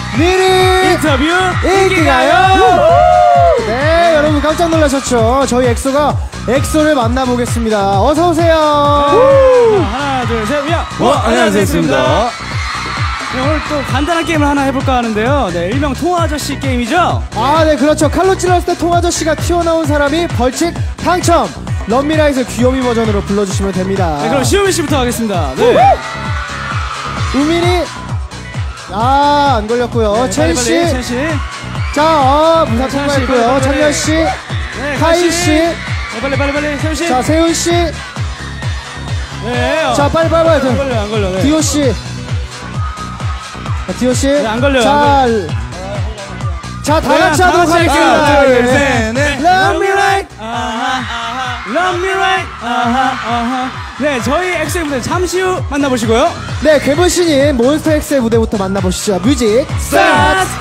미리 인터뷰 인기가요. 네, 여러분 깜짝 놀라셨죠? 저희 엑소가 엑소를 만나보겠습니다. 어서오세요. 하나 둘 셋 야! 안녕하세요, 엑소입니다. 네, 오늘 또 간단한 게임을 하나 해볼까 하는데요. 네, 일명 통아저씨 게임이죠. 아, 네, 그렇죠. 칼로 찔렀을 때 통아저씨가 튀어나온 사람이 벌칙 당첨. 런미라이트 귀요미 버전으로 불러주시면 됩니다. 네, 그럼 시우미 씨부터 하겠습니다. 네. 우민이 안 걸렸고요. 첸 첸씨. 씨. 자, 문사 첸 씨, 통과했고요. 빨리. 정렬씨. 네, 카이씨. 네, 빨리 세훈 씨. 자, 세훈씨. 네. 자, 빨리. 안 걸려. 네. 디오씨. 디오씨. 네, 안 걸려요. 자, 다 네, 같이 다 하도록 같이 할게요. 하겠습니다. 하나, 둘, 네. 셋, 넷. Love me like. Love me right. 네, 저희 엑소의 무대 잠시 후 만나보시고요. 네, 괴물신인 몬스터 X의 무대부터 만나보시죠. 뮤직 스타트.